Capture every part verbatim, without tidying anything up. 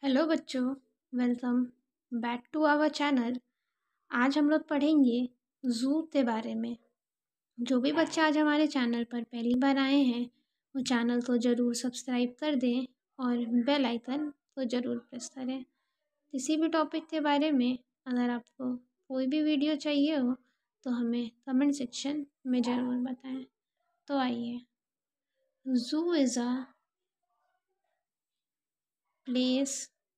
Hello बच्चों, welcome back to our channel. आज हम लोग पढ़ेंगे ज़ू के बारे में। जो भी बच्चे आज हमारे चैनल पर पहली बार आए हैं वो चैनल तो ज़रूर सब्सक्राइब कर दें और बेल आइकन तो ज़रूर प्रेस करें। किसी भी टॉपिक के बारे में अगर आपको कोई भी वीडियो चाहिए हो तो हमें कमेंट सेक्शन में ज़रूर बताएं। तो आइए, zoo is a place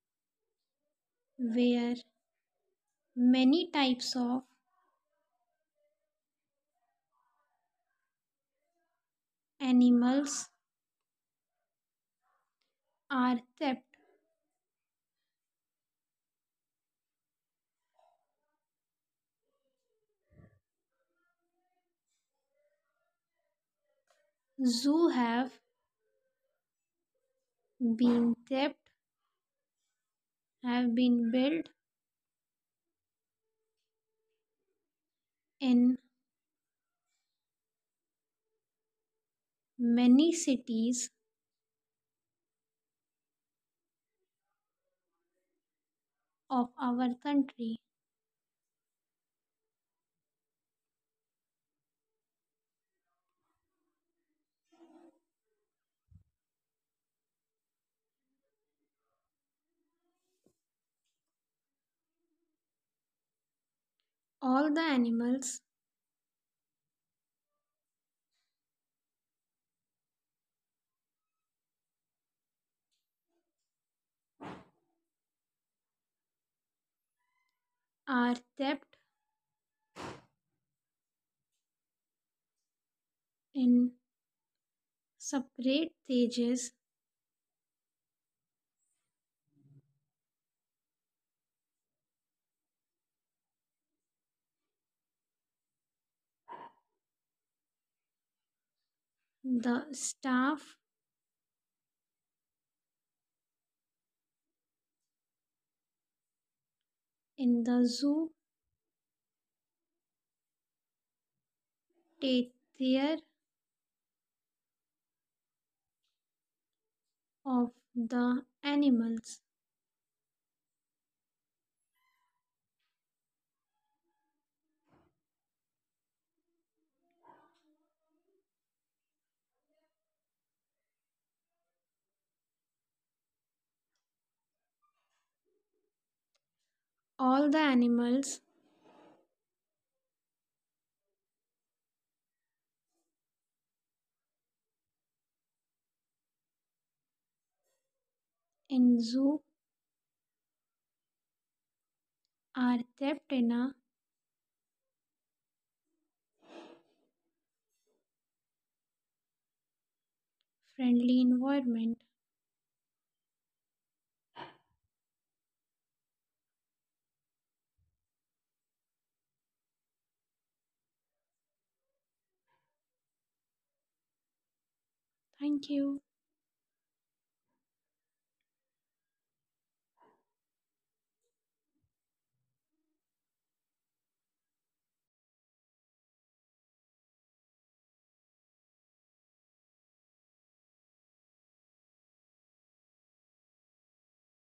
where many types of animals are kept. Zoo have been kept, have been built in many cities of our country. All the animals are kept in separate cages the staff in the zoo take care of the animals. All the animals in zoo are kept in a friendly environment. Thank you.